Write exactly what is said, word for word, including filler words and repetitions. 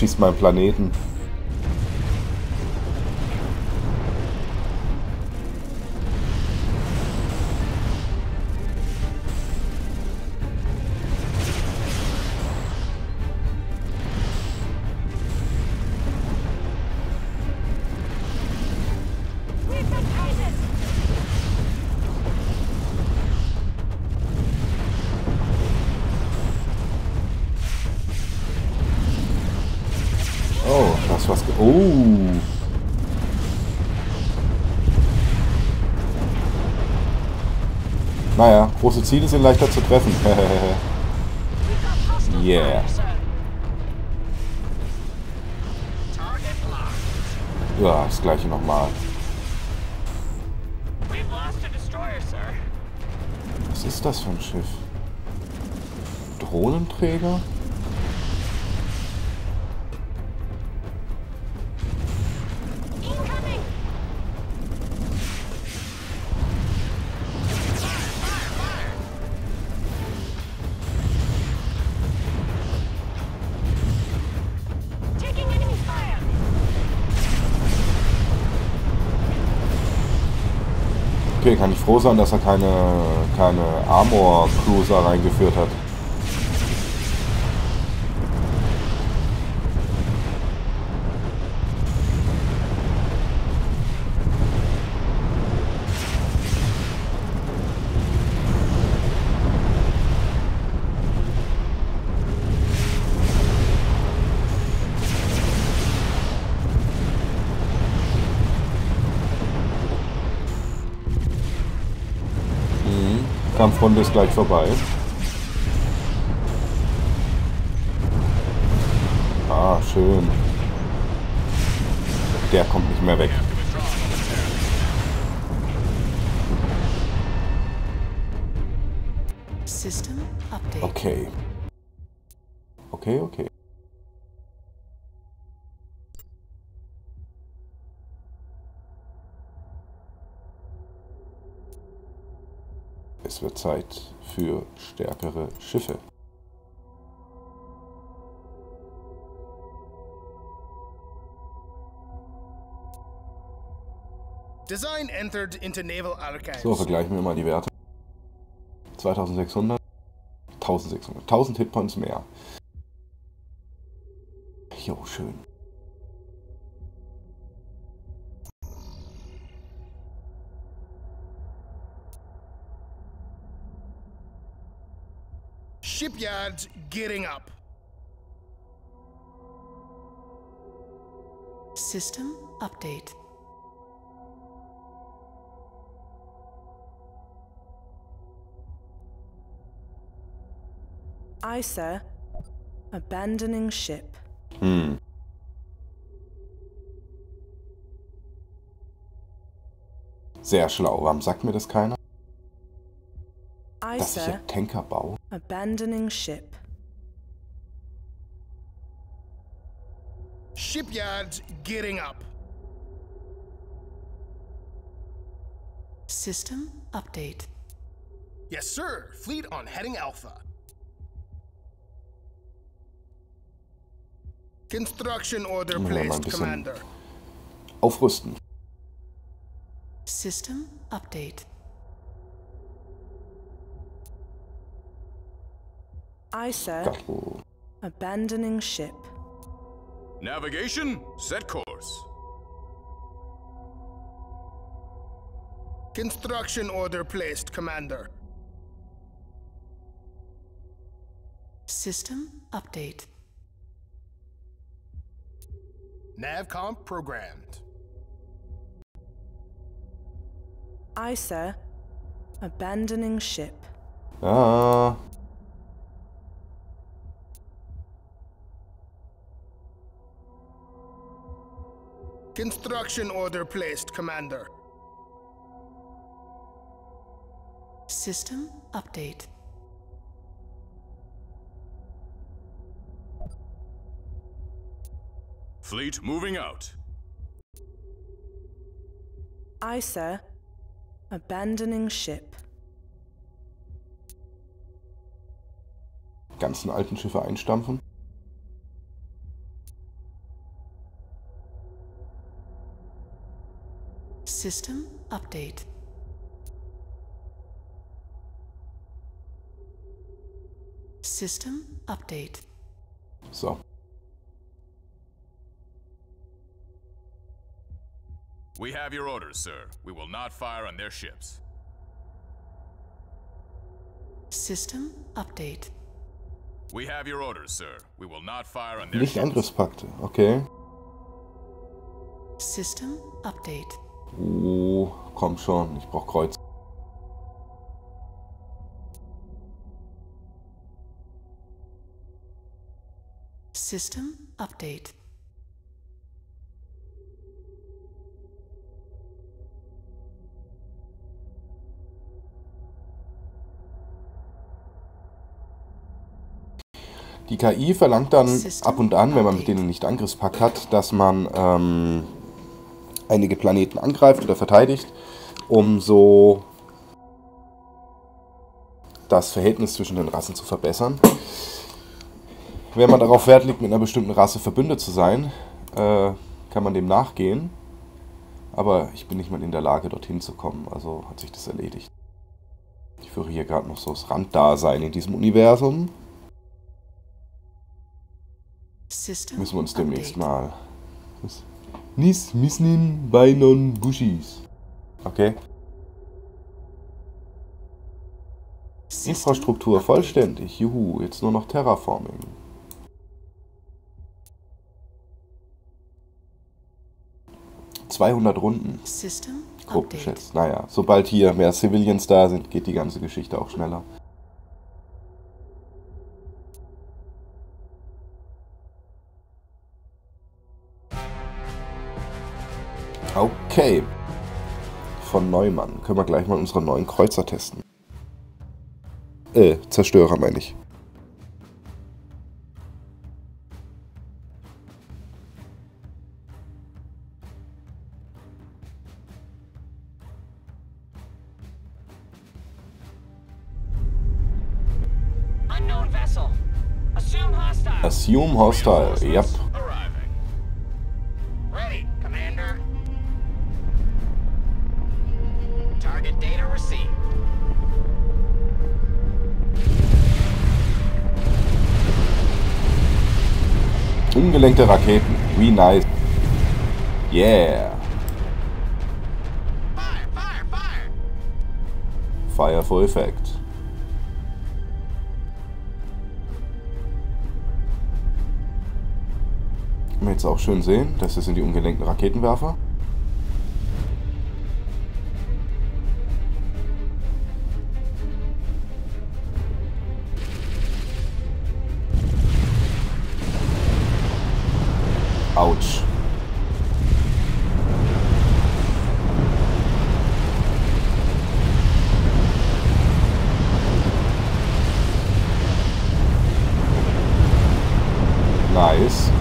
schießt meinen Planeten. Oh, das was... Ge oh! Naja, große Ziele sind leichter zu treffen. Yeah. Ja, das gleiche nochmal. Was ist das für ein Schiff? Drohnenträger? Okay, kann ich froh sein, dass er keine, keine Armor-Cruiser reingeführt hat. Kampfrunde ist gleich vorbei. Ah, schön. Der kommt nicht mehr weg. System Update. Okay. Okay, okay. Es wird Zeit für stärkere Schiffe. Design entered into Naval Archives. So, vergleichen wir mal die Werte. zweitausendsechshundert, eintausendsechshundert, tausend Hitpoints mehr. Jo, schön. Shipyards gearing up. System Update. Aye, sir. Abandoning ship. Hm. Sehr schlau. Warum sagt mir das keiner? Aye, Dass ich ja sir. Tanker baue. Abandoning ship. Shipyards gearing up. System Update. Yes, sir. Fleet on heading Alpha. Construction order Ja, mal ein placed, bisschen Commander. aufrüsten. System Update. Aye, sir. Gattel. Abandoning ship. Navigation, set course. Construction order placed, Commander. System Update. Navcom programmed. Aye, sir. Abandoning ship. Ja. Construction order placed, Commander. System Update. Fleet moving out. Aye, sir. Abandoning ship. Ganzen alten Schiffe einstampfen. System update. System update. So. We have your orders, sir. We will not fire on their ships. System update. We have your orders, sir. We will not fire on their Nicht ships. Angriffspakte, okay. System update. Oh, komm schon, ich brauch Kreuz. System update. Die K I verlangt dann System ab und an, wenn man mit update. denen nicht Angriffspakt hat, dass man ähm, einige Planeten angreift oder verteidigt, um so das Verhältnis zwischen den Rassen zu verbessern. Wenn man darauf Wert legt, mit einer bestimmten Rasse verbündet zu sein, äh, kann man dem nachgehen. Aber ich bin nicht mal in der Lage, dorthin zu kommen, also hat sich das erledigt. Ich führe hier gerade noch so das Randdasein in diesem Universum. System Müssen wir uns demnächst update. mal... Nis misnin bainon bushis. Okay. System Infrastruktur update. vollständig. Juhu, jetzt nur noch Terraforming. zweihundert Runden, System grob update. geschätzt. Naja, sobald hier mehr Civilians da sind, geht die ganze Geschichte auch schneller. Okay. Von Neumann können wir gleich mal unsere neuen Kreuzer testen. Äh, Zerstörer meine ich. Unknown vessel. Assume hostile. Assume Hostile, yep. Arriving. Ready, Commander. Target data received. Ungelenkte Raketen, wie nice. Yeah. Fire, fire, fire. Fire for Effect. Kann man jetzt auch schön sehen, das sind die ungelenkten Raketenwerfer. Autsch. Nice.